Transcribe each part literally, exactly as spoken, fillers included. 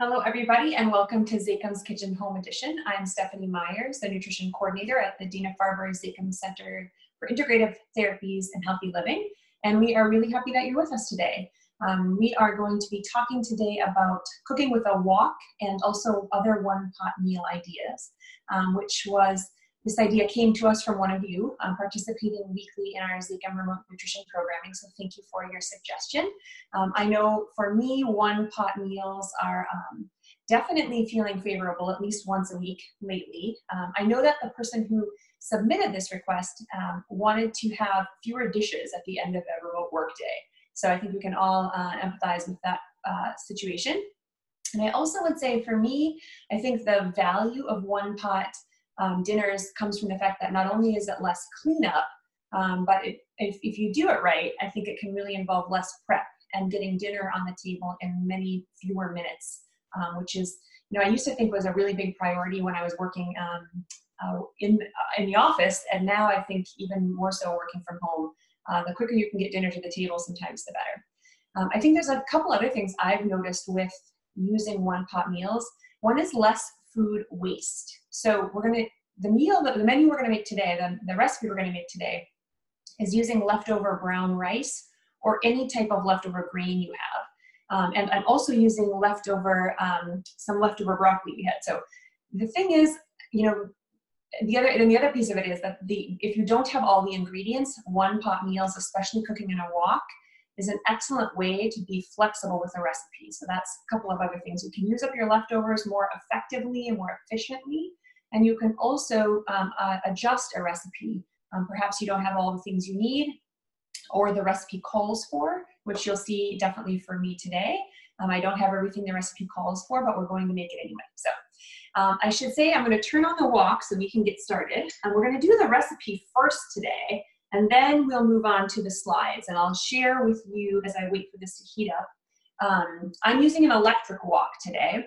Hello, everybody, and welcome to Zakim's Kitchen Home Edition. I'm Stephanie Meyers, the Nutrition Coordinator at the Dana-Farber Zakim Center for Integrative Therapies and Healthy Living, and we are really happy that you're with us today. Um, we are going to be talking today about cooking with a wok and also other one-pot meal ideas, um, which was, this idea came to us from one of you um, participating weekly in our Zakim Remote Nutrition Programming, so thank you for your suggestion. Um, I know for me, one-pot meals are um, definitely feeling favorable at least once a week lately. Um, I know that the person who submitted this request um, wanted to have fewer dishes at the end of a remote work day. So I think we can all uh, empathize with that uh, situation. And I also would say for me, I think the value of one-pot Um, dinners comes from the fact that not only is it less cleanup, um, but it, if, if you do it right, I think it can really involve less prep and getting dinner on the table in many fewer minutes, um, which is, you know, I used to think was a really big priority when I was working um, uh, in, uh, in the office, and now I think even more so working from home. Uh, the quicker you can get dinner to the table, sometimes the better. Um, I think there's a couple other things I've noticed with using one-pot meals. One is less food waste. So we're going to, the meal, the menu we're going to make today, the, the recipe we're going to make today is using leftover brown rice or any type of leftover grain you have. Um, and I'm also using leftover, um, some leftover broccoli we had. So the thing is, you know, the other, and the other piece of it is that the, if you don't have all the ingredients, one pot meals, especially cooking in a wok, is an excellent way to be flexible with a recipe. So that's a couple of other things. You can use up your leftovers more effectively and more efficiently. And you can also um, uh, adjust a recipe. Um, perhaps you don't have all the things you need or the recipe calls for, which you'll see definitely for me today. Um, I don't have everything the recipe calls for, but we're going to make it anyway. So um, I should say I'm going to turn on the wok so we can get started. And we're going to do the recipe first today. And then we'll move on to the slides, and I'll share with you as I wait for this to heat up. Um, I'm using an electric wok today,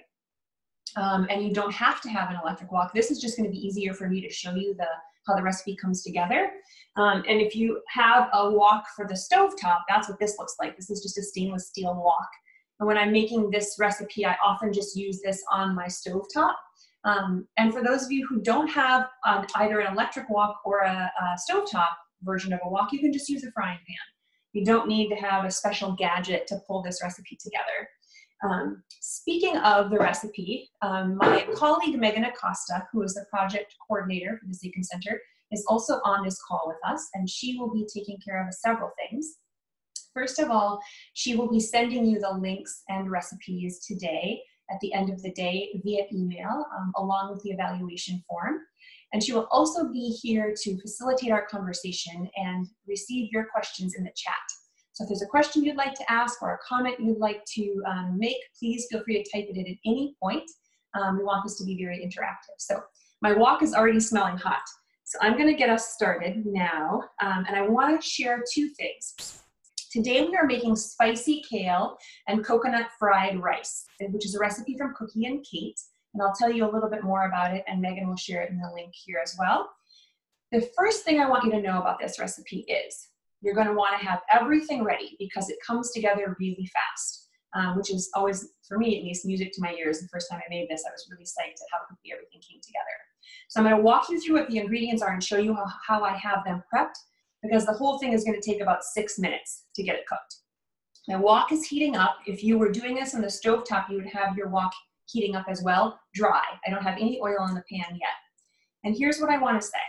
um, and you don't have to have an electric wok. This is just going to be easier for me to show you the how the recipe comes together. Um, and if you have a wok for the stovetop, that's what this looks like. This is just a stainless steel wok. And when I'm making this recipe, I often just use this on my stovetop. Um, and for those of you who don't have um, either an electric wok or a, a stovetop version of a wok, you can just use a frying pan. You don't need to have a special gadget to pull this recipe together. Um, speaking of the recipe, um, my colleague Megan Acosta, who is the project coordinator for the Zakim Center, is also on this call with us, and she will be taking care of several things. First of all, she will be sending you the links and recipes today at the end of the day via email, um, along with the evaluation form. And she will also be here to facilitate our conversation and receive your questions in the chat. So if there's a question you'd like to ask or a comment you'd like to um, make, please feel free to type it in at any point. Um, we want this to be very interactive. So my wok is already smelling hot. So I'm gonna get us started now. Um, and I wanna share two things. Today we are making spicy kale and coconut fried rice, which is a recipe from Cookie and Kate. And I'll tell you a little bit more about it, and Megan will share it in the link here as well. The first thing I want you to know about this recipe is you're going to want to have everything ready because it comes together really fast, um, which is always, for me at least, music to my ears. The first time I made this, I was really psyched at how quickly everything came together. So I'm going to walk you through what the ingredients are and show you how, how I have them prepped, because the whole thing is going to take about six minutes to get it cooked. My wok is heating up. If you were doing this on the stovetop, you would have your wok heating up as well, dry. I don't have any oil in the pan yet. And here's what I want to say.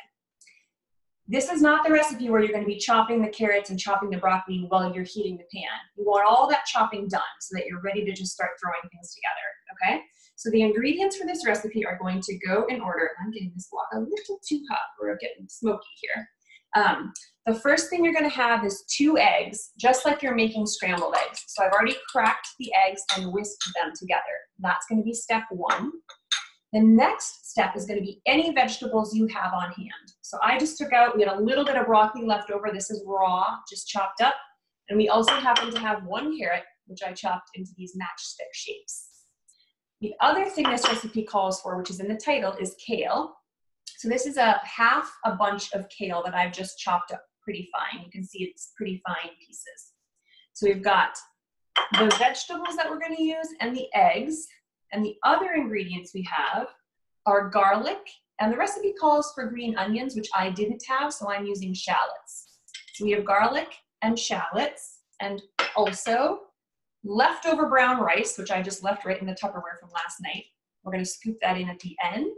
This is not the recipe where you're going to be chopping the carrots and chopping the broccoli while you're heating the pan. You want all that chopping done so that you're ready to just start throwing things together, okay? So the ingredients for this recipe are going to go in order. I'm getting this wok a little too hot. We're getting smoky here. Um, the first thing you're going to have is two eggs, just like you're making scrambled eggs. So I've already cracked the eggs and whisked them together. That's going to be step one. The next step is going to be any vegetables you have on hand. So I just took out, we had a little bit of broccoli left over. This is raw, just chopped up. And we also happen to have one carrot, which I chopped into these matchstick shapes. The other thing this recipe calls for, which is in the title, is kale. So this is a half a bunch of kale that I've just chopped up pretty fine. You can see it's pretty fine pieces. So we've got the vegetables that we're going to use and the eggs. And the other ingredients we have are garlic, and the recipe calls for green onions, which I didn't have, so I'm using shallots. So we have garlic and shallots, and also leftover brown rice, which I just left right in the Tupperware from last night. We're going to scoop that in at the end.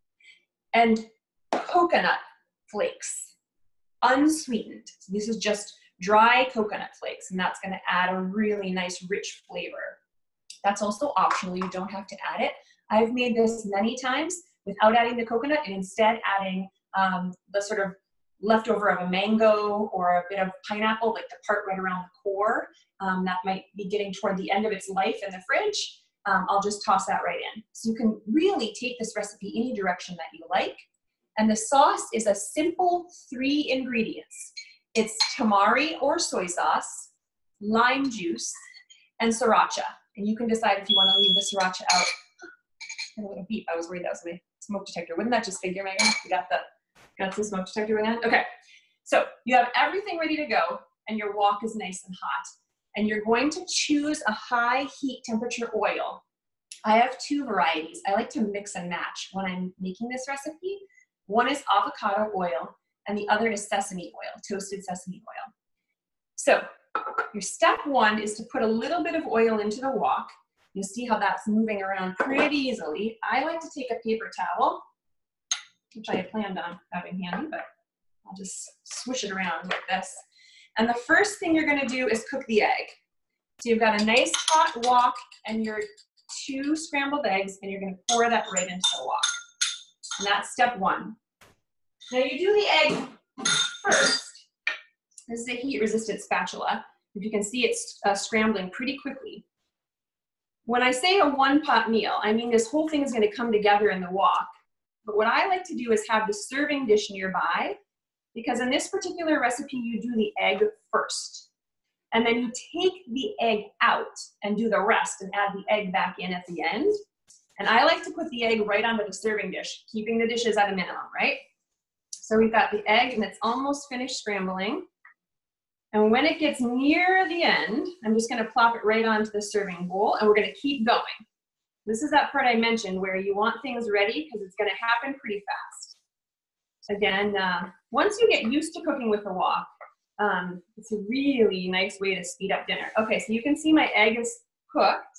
And coconut flakes, unsweetened. So this is just dry coconut flakes, and that's going to add a really nice rich flavor. That's also optional. You don't have to add it. I've made this many times without adding the coconut and instead adding um, the sort of leftover of a mango or a bit of pineapple, like the part right around the core um, that might be getting toward the end of its life in the fridge. Um, I'll just toss that right in. So you can really take this recipe any direction that you like. And the sauce is a simple three ingredients. It's tamari or soy sauce, lime juice, and sriracha. And you can decide if you want to leave the sriracha out. A little beep. I was worried that was my smoke detector. Wouldn't that just figure, Megan? You got the got the smoke detector in that? Okay. So you have everything ready to go, and your wok is nice and hot. And you're going to choose a high heat temperature oil. I have two varieties. I like to mix and match when I'm making this recipe. One is avocado oil, and the other is sesame oil, toasted sesame oil. So your step one is to put a little bit of oil into the wok. You'll see how that's moving around pretty easily. I like to take a paper towel, which I had planned on having handy, but I'll just swish it around like this. And the first thing you're gonna do is cook the egg. So you've got a nice hot wok and your two scrambled eggs, and you're gonna pour that right into the wok. And that's step one. Now you do the egg first. This is a heat-resistant spatula. If you can see, it's uh, scrambling pretty quickly. When I say a one-pot meal, I mean this whole thing is going to come together in the wok. But what I like to do is have the serving dish nearby, because in this particular recipe, you do the egg first. And then you take the egg out and do the rest and add the egg back in at the end. And I like to put the egg right onto the serving dish, keeping the dishes at a minimum, right? So we've got the egg, and it's almost finished scrambling. And when it gets near the end, I'm just gonna plop it right onto the serving bowl, and we're gonna keep going. This is that part I mentioned where you want things ready because it's gonna happen pretty fast. Again, uh, once you get used to cooking with the wok, um, it's a really nice way to speed up dinner. Okay, so you can see my egg is cooked,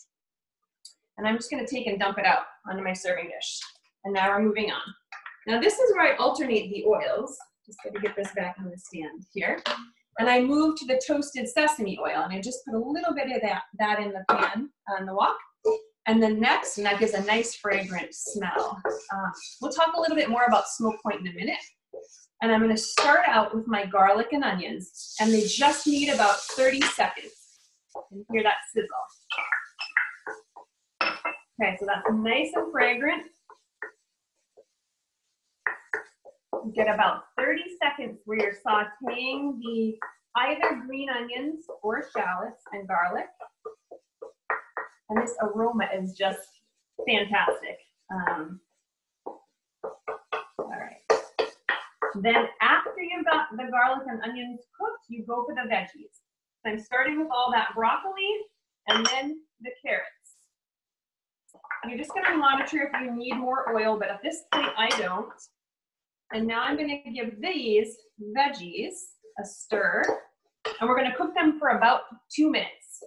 and I'm just gonna take and dump it out onto my serving dish. And now we're moving on. Now this is where I alternate the oils. Just gotta get this back on the stand here. And I move to the toasted sesame oil, and I just put a little bit of that, that in the pan on the wok. And then next, and that gives a nice fragrant smell. Um, we'll talk a little bit more about smoke point in a minute. And I'm gonna start out with my garlic and onions, and they just need about thirty seconds. You can hear that sizzle. Okay, so that's nice and fragrant. You get about thirty seconds where you're sauteing the either green onions or shallots and garlic. And this aroma is just fantastic. Um, all right. Then after you've got the garlic and onions cooked, you go for the veggies. So I'm starting with all that broccoli and then the carrots. You're just gonna monitor if you need more oil, but at this point I don't. And now I'm gonna give these veggies a stir, and we're gonna cook them for about two minutes.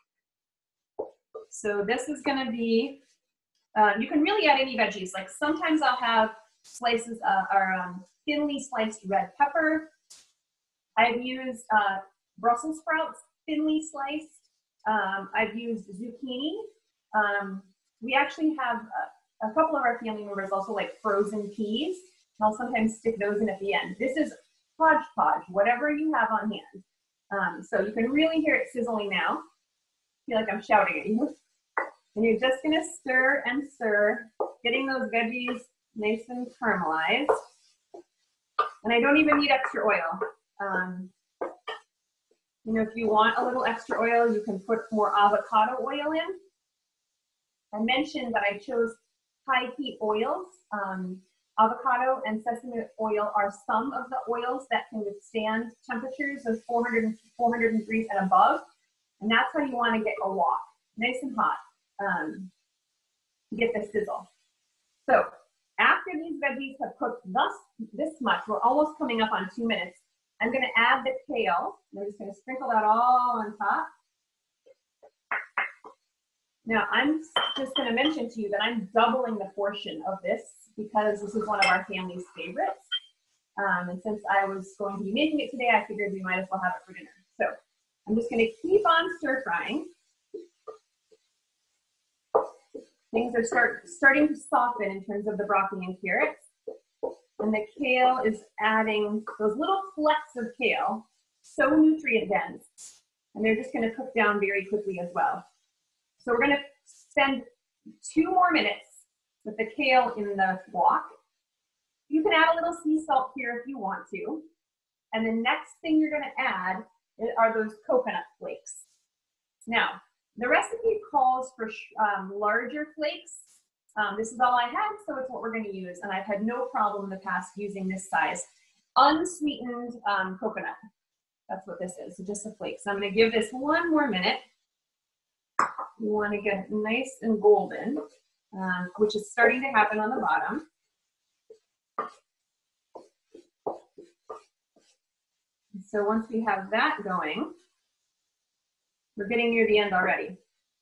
So this is gonna be, uh, you can really add any veggies. Like sometimes I'll have slices uh, or um, thinly sliced red pepper. I've used uh, Brussels sprouts, thinly sliced. Um, I've used zucchini. Um, we actually have a, a couple of our family members also like frozen peas. I'll sometimes stick those in at the end. This is hodgepodge, whatever you have on hand. Um, so you can really hear it sizzling now. I feel like I'm shouting at you. And you're just gonna stir and stir, getting those veggies nice and caramelized. And I don't even need extra oil. Um, you know, if you want a little extra oil, you can put more avocado oil in. I mentioned that I chose high heat oils. Um, Avocado and sesame oil are some of the oils that can withstand temperatures of four hundred, four hundred degrees and above. And that's how you want to get a wok, nice and hot. Um, to get the sizzle. So after these veggies have cooked thus this much, we're almost coming up on two minutes. I'm going to add the kale. I'm just going to sprinkle that all on top. Now I'm just going to mention to you that I'm doubling the portion of this because this is one of our family's favorites. Um, and since I was going to be making it today, I figured we might as well have it for dinner. So I'm just going to keep on stir frying. Things are start, starting to soften in terms of the broccoli and carrots. And the kale is adding those little flecks of kale, so nutrient dense. And they're just going to cook down very quickly as well. So we're going to spend two more minutes with the kale in the wok. You can add a little sea salt here if you want to. And the next thing you're going to add are those coconut flakes. Now, the recipe calls for um, larger flakes. Um, this is all I had, so it's what we're going to use. And I've had no problem in the past using this size. Unsweetened um, coconut. That's what this is, so just a flake. So I'm going to give this one more minute. You want to get it nice and golden, um, which is starting to happen on the bottom. So once we have that going, we're getting near the end already.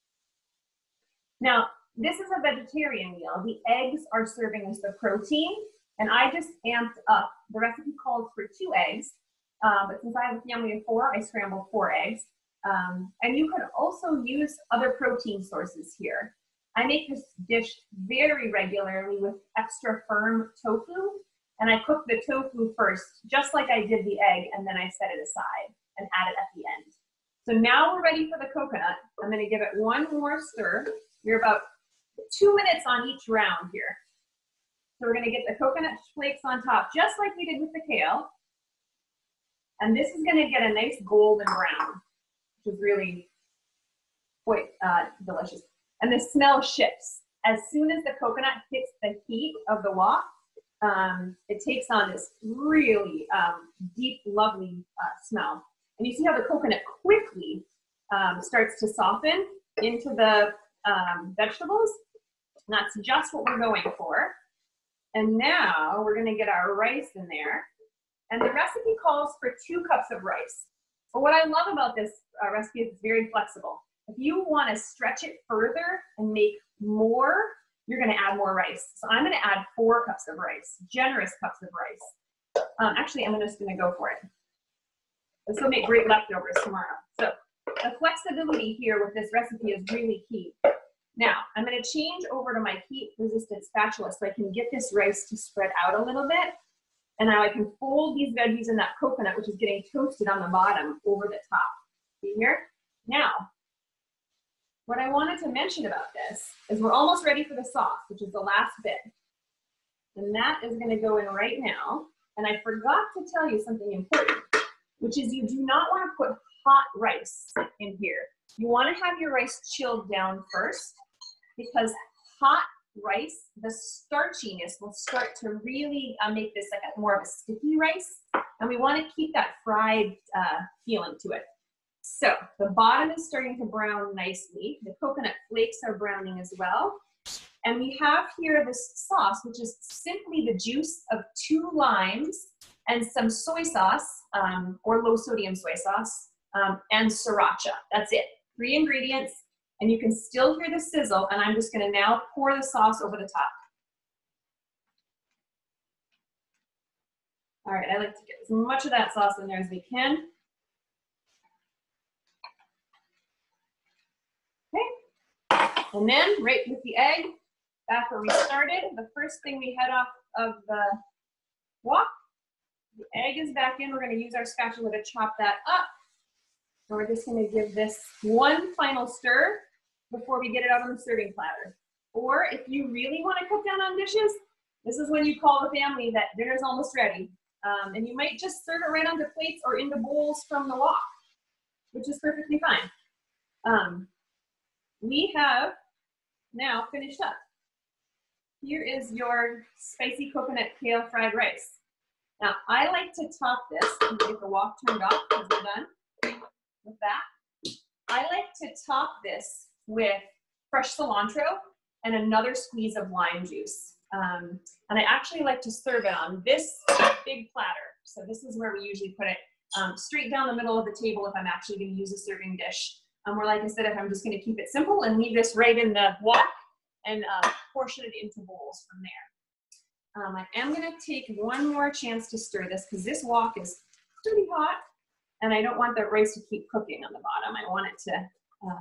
Now, this is a vegetarian meal. The eggs are serving as the protein, and I just amped up. The recipe calls for two eggs, um, but since I have a family of four, I scrambled four eggs. Um, and you could also use other protein sources here. I make this dish very regularly with extra firm tofu, and I cook the tofu first, just like I did the egg, and then I set it aside and add it at the end. So now we're ready for the coconut. I'm going to give it one more stir. We're about two minutes on each round here. So we're going to get the coconut flakes on top, just like we did with the kale. And this is going to get a nice golden brown, which is really quite uh, delicious. And the smell shifts. As soon as the coconut hits the heat of the wok, um, it takes on this really um, deep, lovely uh, smell. And you see how the coconut quickly um, starts to soften into the um, vegetables. And that's just what we're going for. And now we're going to get our rice in there. And the recipe calls for two cups of rice. But what I love about this uh, recipe is it's very flexible. If you want to stretch it further and make more, you're going to add more rice. So I'm going to add four cups of rice, generous cups of rice. Um, actually, I'm just going to go for it. This will make great leftovers tomorrow. So the flexibility here with this recipe is really key. Now, I'm going to change over to my heat-resistant spatula so I can get this rice to spread out a little bit. And now I can fold these veggies in that coconut, which is getting toasted on the bottom, over the top. See here? Now, what I wanted to mention about this is we're almost ready for the sauce, which is the last bit. And that is going to go in right now. And I forgot to tell you something important, which is you do not want to put hot rice in here. You want to have your rice chilled down first, because hot rice, the starchiness will start to really uh, make this like a, more of a sticky rice. And we want to keep that fried uh, feeling to it. So the bottom is starting to brown nicely. The coconut flakes are browning as well. And we have here this sauce, which is simply the juice of two limes and some soy sauce, um, or low sodium soy sauce, um, and sriracha. That's it. Three ingredients. And you can still hear the sizzle, and I'm just going to now pour the sauce over the top. All right, I like to get as much of that sauce in there as we can. Okay, and then right with the egg, back where we started, the first thing we head off of the wok, the egg is back in. We're going to use our spatula to chop that up. And we're just going to give this one final stir before we get it out on the serving platter. Or if you really want to cut down on dishes, this is when you call the family that dinner's almost ready. Um, and you might just serve it right onto plates or into bowls from the wok, which is perfectly fine. Um, we have now finished up. Here is your spicy coconut kale fried rice. Now, I like to top this, and get the wok turned off because we're done with that. I like to top this with fresh cilantro and another squeeze of lime juice. Um, and I actually like to serve it on this big platter. So this is where we usually put it um, straight down the middle of the table if I'm actually going to use a serving dish. Um, or like I said, if I'm just going to keep it simple and leave this right in the wok and uh, portion it into bowls from there. Um, I am going to take one more chance to stir this because this wok is pretty hot and I don't want the rice to keep cooking on the bottom. I want it to uh,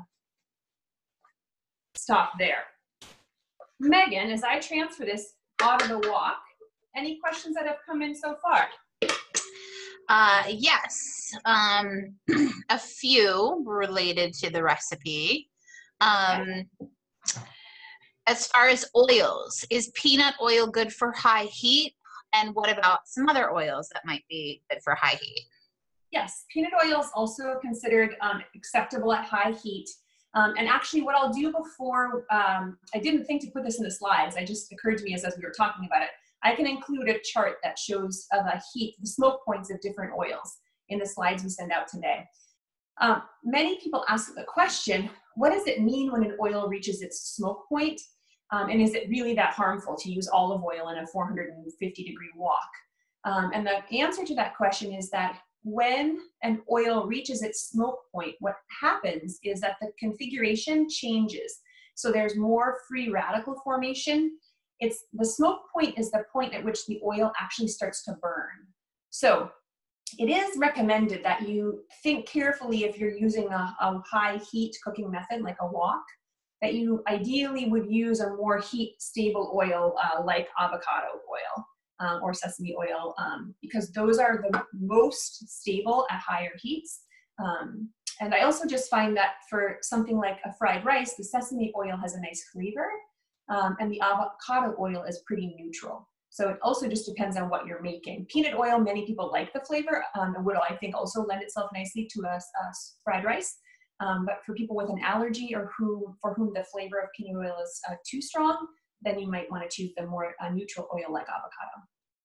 stop there. Megan, as I transfer this out of the wok, any questions that have come in so far? Uh, yes, um, a few related to the recipe. Um, Okay. As far as oils, is peanut oil good for high heat? And what about some other oils that might be good for high heat? Yes, peanut oil is also considered um, acceptable at high heat. Um, and actually what I'll do before, um, I didn't think to put this in the slides, it just occurred to me as, as we were talking about it. I can include a chart that shows uh, the heat, the smoke points of different oils in the slides we send out today. Um, many people ask the question, what does it mean when an oil reaches its smoke point? Um, and is it really that harmful to use olive oil in a four hundred fifty degree wok? Um, and the answer to that question is that when an oil reaches its smoke point, what happens is that the configuration changes. So there's more free radical formation. It's the smoke point is the point at which the oil actually starts to burn. So it is recommended that you think carefully if you're using a, a high heat cooking method like a wok, that you ideally would use a more heat stable oil uh, like avocado oil um, or sesame oil um, because those are the most stable at higher heats. Um, and I also just find that for something like a fried rice, the sesame oil has a nice flavor. Um, and the avocado oil is pretty neutral. So it also just depends on what you're making. Peanut oil, many people like the flavor, um, and would I think also lend itself nicely to a, a fried rice. Um, but for people with an allergy or who for whom the flavor of peanut oil is uh, too strong, then you might want to choose the more uh, neutral oil like avocado.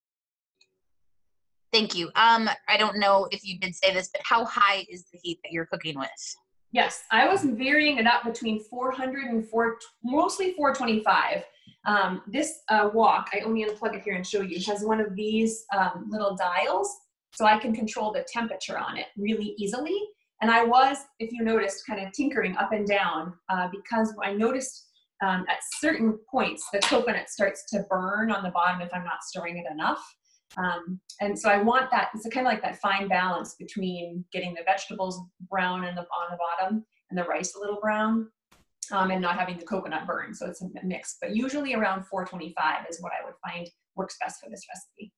Thank you. Um, I don't know if you did say this, but how high is the heat that you're cooking with? Yes, I was varying it up between four hundred and four, mostly four twenty-five. Um, this uh, wok, I only unplug it here and show you, has one of these um, little dials, so I can control the temperature on it really easily. And I was, if you noticed, kind of tinkering up and down uh, because I noticed um, at certain points the coconut starts to burn on the bottom if I'm not stirring it enough. Um, and so I want that, it's kind of like that fine balance between getting the vegetables brown in the, on the bottom and the rice a little brown um, and not having the coconut burn. So it's a mix, but usually around four twenty-five is what I would find works best for this recipe.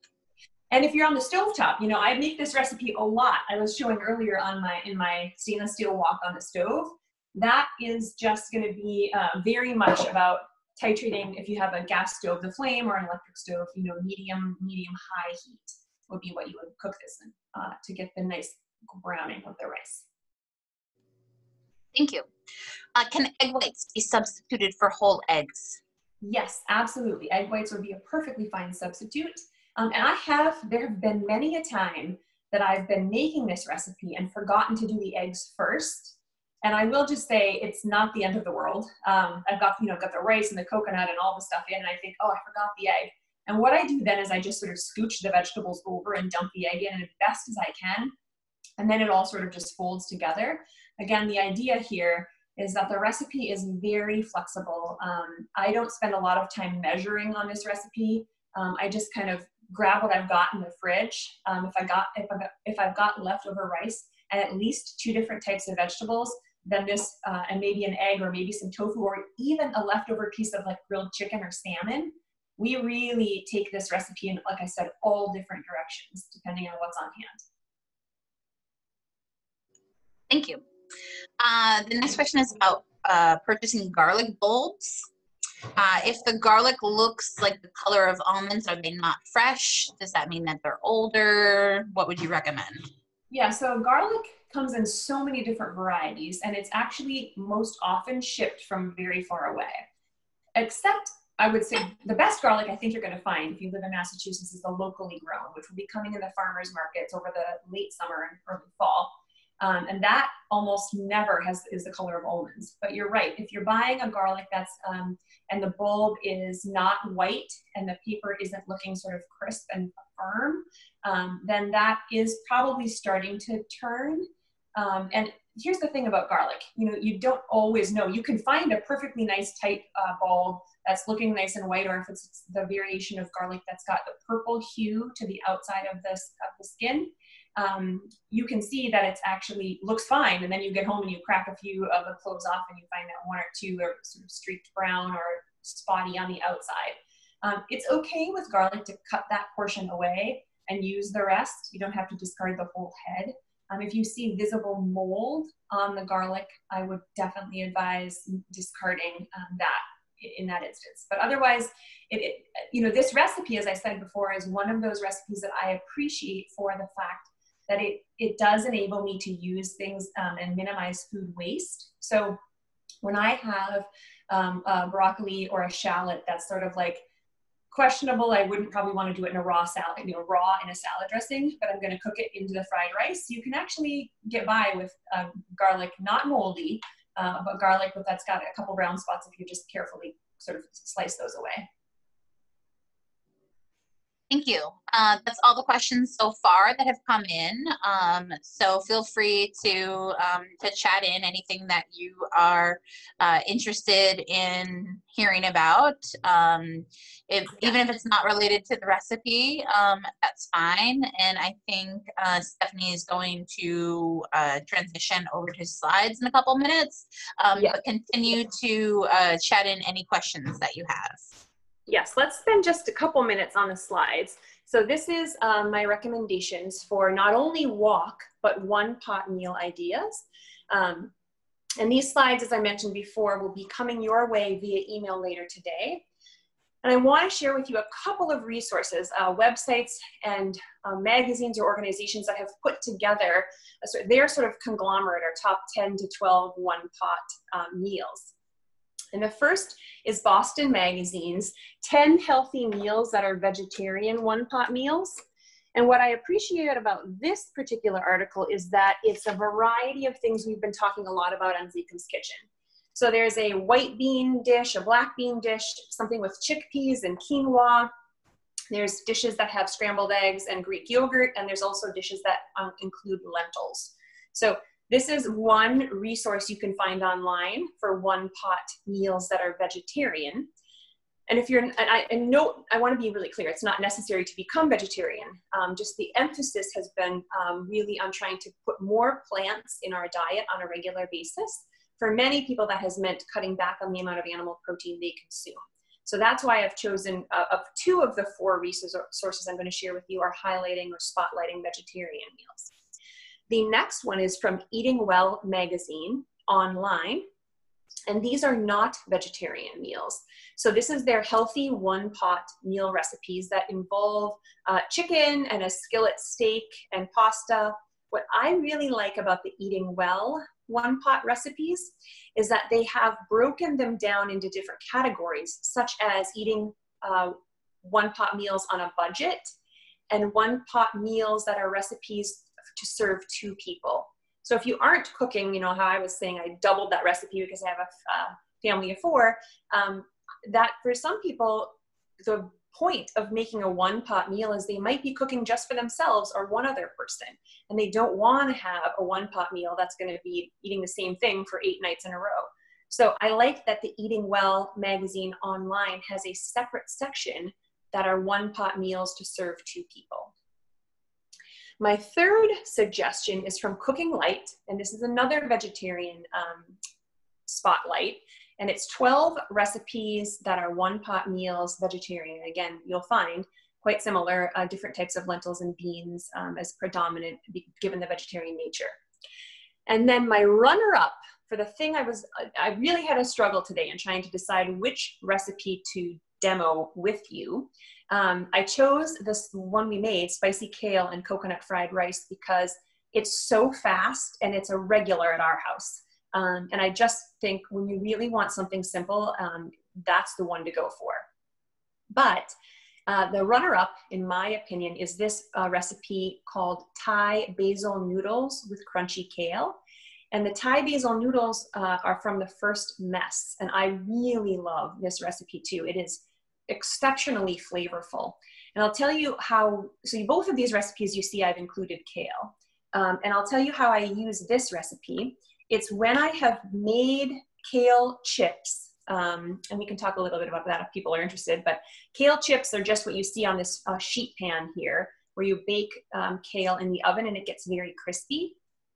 And if you're on the stovetop, you know, I make this recipe a lot. I was showing earlier on my, in my stainless steel wok on the stove. That is just going to be uh, very much about titrating if you have a gas stove, the flame, or an electric stove, you know, medium, medium high heat would be what you would cook this in uh, to get the nice browning of the rice. Thank you. Uh, can egg whites be substituted for whole eggs? Yes, absolutely. Egg whites would be a perfectly fine substitute. Um, and I have, there have been many a time that I've been making this recipe and forgotten to do the eggs first. And I will just say it's not the end of the world. Um, I've got, you know, got the rice and the coconut and all the stuff in, and I think, oh, I forgot the egg. And what I do then is I just sort of scooch the vegetables over and dump the egg in as best as I can. And then it all sort of just folds together. Again, the idea here is that the recipe is very flexible. Um, I don't spend a lot of time measuring on this recipe. Um, I just kind of grab what I've got in the fridge. Um, if I got, if I've got, if I've got leftover rice and at least two different types of vegetables, then this, uh, and maybe an egg or maybe some tofu or even a leftover piece of like grilled chicken or salmon, we really take this recipe in, like I said, all different directions depending on what's on hand. Thank you. Uh, the next question is about uh, purchasing garlic bulbs. Uh, if the garlic looks like the color of almonds, are they not fresh? Does that mean that they're older? What would you recommend? Yeah, so garlic comes in so many different varieties, and it's actually most often shipped from very far away. Except, I would say, the best garlic I think you're going to find if you live in Massachusetts is the locally grown, which will be coming in the farmers markets over the late summer and early fall. Um, and that almost never has is the color of almonds. But you're right, if you're buying a garlic that's, um, and the bulb is not white and the paper isn't looking sort of crisp and firm, um, then that is probably starting to turn. Um, and here's the thing about garlic, you know, you don't always know. You can find a perfectly nice tight uh, bulb that's looking nice and white, or if it's the variation of garlic that's got the purple hue to the outside of this of the skin, um, you can see that it's actually looks fine. And then you get home and you crack a few of the cloves off and you find that one or two are sort of streaked brown or spotty on the outside. Um, it's okay with garlic to cut that portion away and use the rest. You don't have to discard the whole head. Um, if you see visible mold on the garlic, I would definitely advise discarding um, that in that instance. But otherwise, it, it, you know, this recipe, as I said before, is one of those recipes that I appreciate for the fact that it, it does enable me to use things um, and minimize food waste. So when I have um, a broccoli or a shallot that's sort of like questionable, I wouldn't probably want to do it in a raw salad, you know, raw in a salad dressing, but I'm going to cook it into the fried rice. You can actually get by with um, garlic, not moldy, uh, but garlic that's got a couple brown spots if you just carefully sort of slice those away. Thank you. Uh, that's all the questions so far that have come in. Um, so feel free to um, to chat in anything that you are uh, interested in hearing about. Um, if, even if it's not related to the recipe, um, that's fine. And I think uh, Stephanie is going to uh, transition over to slides in a couple minutes. Um, Yeah. But continue to uh, chat in any questions that you have. Yes, let's spend just a couple minutes on the slides. So this is um, my recommendations for not only wok, but one pot meal ideas. Um, and these slides, as I mentioned before, will be coming your way via email later today. And I want to share with you a couple of resources, uh, websites and uh, magazines or organizations that have put together a sort of, their sort of conglomerate or top ten to twelve one pot um, meals. And the first is Boston Magazine's ten healthy meals that are vegetarian one-pot meals. And what I appreciate about this particular article is that it's a variety of things we've been talking a lot about on Zakim's Kitchen. So there's a white bean dish, a black bean dish, something with chickpeas and quinoa. There's dishes that have scrambled eggs and Greek yogurt, and there's also dishes that um, include lentils. So this is one resource you can find online for one pot meals that are vegetarian. And if you're, and I and note, I want to be really clear, it's not necessary to become vegetarian. Um, just the emphasis has been um, really on trying to put more plants in our diet on a regular basis. For many people, that has meant cutting back on the amount of animal protein they consume. So that's why I've chosen uh, of two of the four resources I'm going to share with you are highlighting or spotlighting vegetarian meals. The next one is from Eating Well magazine online, and these are not vegetarian meals. So this is their healthy one-pot meal recipes that involve uh, chicken and a skillet steak and pasta. What I really like about the Eating Well one-pot recipes is that they have broken them down into different categories, such as eating uh, one-pot meals on a budget and one-pot meals that are recipes to serve two people. So if you aren't cooking, you know, how I was saying, I doubled that recipe because I have a uh, family of four, um, that for some people, the point of making a one pot meal is they might be cooking just for themselves or one other person, and they don't want to have a one pot meal that's going to be eating the same thing for eight nights in a row. So I like that the Eating Well magazine online has a separate section that are one pot meals to serve two people. My third suggestion is from Cooking Light, and this is another vegetarian um, spotlight, and it's twelve recipes that are one-pot meals vegetarian. Again, you'll find quite similar, uh, different types of lentils and beans um, as predominant given the vegetarian nature. And then my runner-up for the thing I was, I really had a struggle today in trying to decide which recipe to demo with you. Um, I chose this one we made, spicy kale and coconut fried rice, because it's so fast and it's a regular at our house. Um, and I just think when you really want something simple, um, that's the one to go for. But Uh, the runner-up, in my opinion, is this uh, recipe called Thai basil noodles with crunchy kale. And the Thai basil noodles uh, are from the first mess. And I really love this recipe too. It is exceptionally flavorful. And I'll tell you how, so both of these recipes you see I've included kale. Um, and I'll tell you how I use this recipe. It's when I have made kale chips. Um, and we can talk a little bit about that if people are interested, but kale chips are just what you see on this uh, sheet pan here, where you bake um, kale in the oven and it gets very crispy.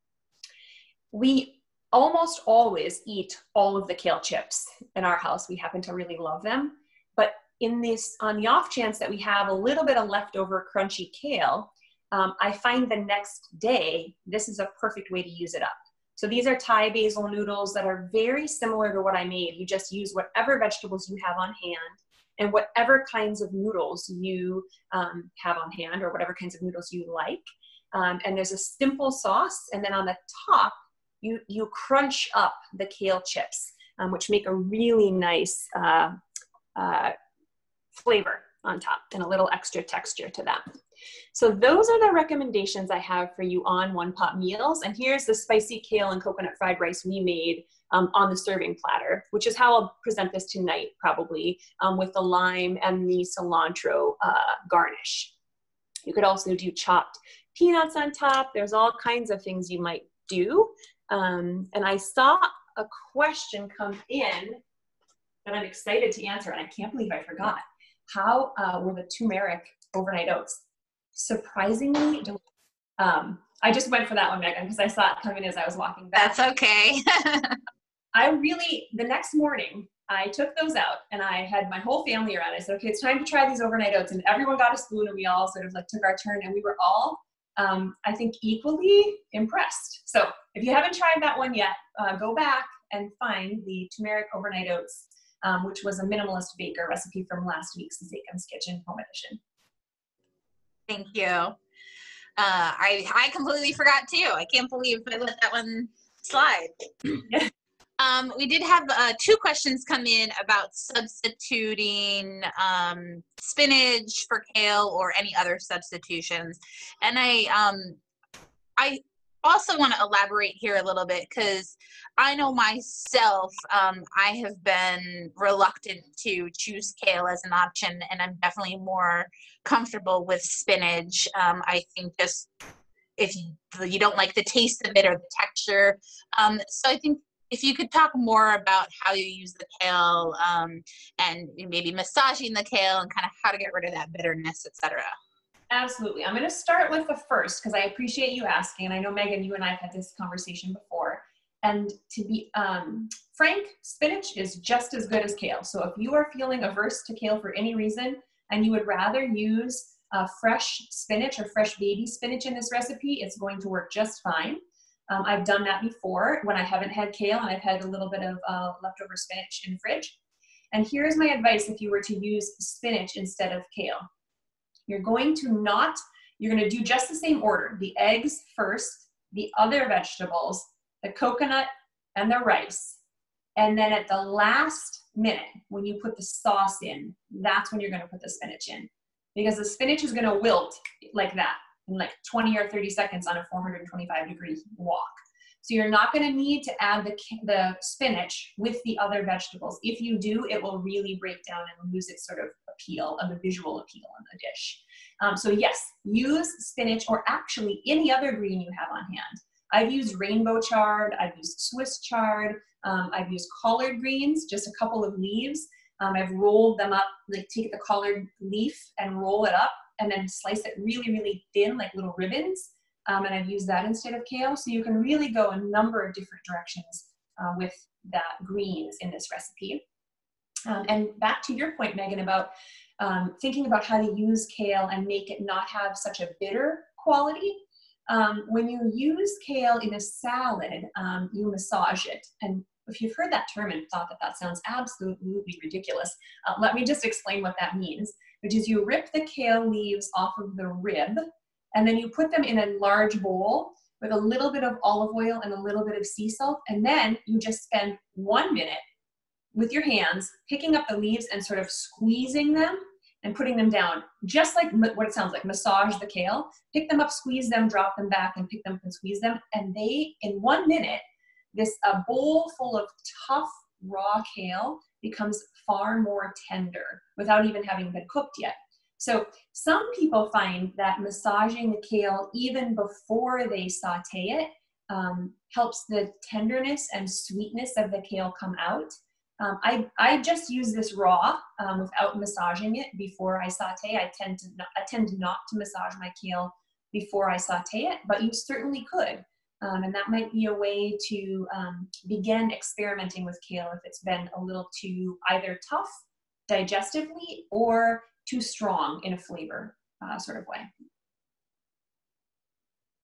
We almost always eat all of the kale chips in our house. We happen to really love them, but in this, on the off chance that we have a little bit of leftover crunchy kale, um, I find the next day, this is a perfect way to use it up. So these are Thai basil noodles that are very similar to what I made. You just use whatever vegetables you have on hand and whatever kinds of noodles you um, have on hand or whatever kinds of noodles you like. Um, and there's a simple sauce. And then on the top, you, you crunch up the kale chips, um, which make a really nice uh, uh, flavor on top and a little extra texture to them. So those are the recommendations I have for you on One Pot Meals. And here's the spicy kale and coconut fried rice we made um, on the serving platter, which is how I'll present this tonight probably, um, with the lime and the cilantro uh, garnish. You could also do chopped peanuts on top. There's all kinds of things you might do. Um, and I saw a question come in that I'm excited to answer, and I can't believe I forgot. How uh, were the turmeric overnight oats? Surprisingly, um, I just went for that one, Megan, because I saw it coming as I was walking back. That's okay. I really, the next morning, I took those out and I had my whole family around. I said, okay, it's time to try these overnight oats. And everyone got a spoon and we all sort of like took our turn and we were all, um, I think, equally impressed. So if you haven't tried that one yet, uh, go back and find the turmeric overnight oats, um, which was a minimalist baker recipe from last week's Zakim's Kitchen Home Edition. Thank you. Uh, I I completely forgot too. I can't believe I let that one slide. um, we did have uh, two questions come in about substituting um, spinach for kale or any other substitutions, and I um, I also want to elaborate here a little bit because I know myself, um, I have been reluctant to choose kale as an option, and I'm definitely more comfortable with spinach. Um, I think just if you, you don't like the taste of it or the texture. Um, so I think if you could talk more about how you use the kale um, and maybe massaging the kale and kind of how to get rid of that bitterness, et cetera. Absolutely. I'm going to start with the first because I appreciate you asking. And I know, Megan, you and I have had this conversation before. And to be um, frank, spinach is just as good as kale. So if you are feeling averse to kale for any reason and you would rather use uh, fresh spinach or fresh baby spinach in this recipe, it's going to work just fine. Um, I've done that before when I haven't had kale and I've had a little bit of uh, leftover spinach in the fridge. And here's my advice if you were to use spinach instead of kale. You're going to not, you're going to do just the same order. The eggs first, the other vegetables, the coconut, and the rice. And then at the last minute, when you put the sauce in, that's when you're going to put the spinach in. Because the spinach is going to wilt like that in like twenty or thirty seconds on a four hundred twenty-five degree wok. So you're not going to need to add the, the spinach with the other vegetables. If you do, it will really break down and lose its sort of appeal, of the visual appeal in the dish. Um, so yes, use spinach or actually any other green you have on hand. I've used rainbow chard, I've used Swiss chard, um, I've used collard greens, just a couple of leaves. Um, I've rolled them up, like take the collard leaf and roll it up and then slice it really, really thin, like little ribbons. Um, and I've used that instead of kale. So you can really go a number of different directions uh, with that greens in this recipe. Um, and back to your point, Megan, about um, thinking about how to use kale and make it not have such a bitter quality. Um, when you use kale in a salad, um, you massage it. And if you've heard that term and thought that that sounds absolutely ridiculous, uh, let me just explain what that means, which is you rip the kale leaves off of the rib, and then you put them in a large bowl with a little bit of olive oil and a little bit of sea salt. And then you just spend one minute with your hands picking up the leaves and sort of squeezing them and putting them down, just like what it sounds like, massage the kale, pick them up, squeeze them, drop them back, and pick them up and squeeze them. And they, in one minute, this a bowl full of tough raw kale becomes far more tender without even having been cooked yet. So some people find that massaging the kale even before they saute it um, helps the tenderness and sweetness of the kale come out. Um, I, I just use this raw um, without massaging it before I saute. I tend to not, I tend not to massage my kale before I saute it, but you certainly could. Um, and that might be a way to um, begin experimenting with kale if it's been a little too either tough digestively or too strong in a flavor uh, sort of way.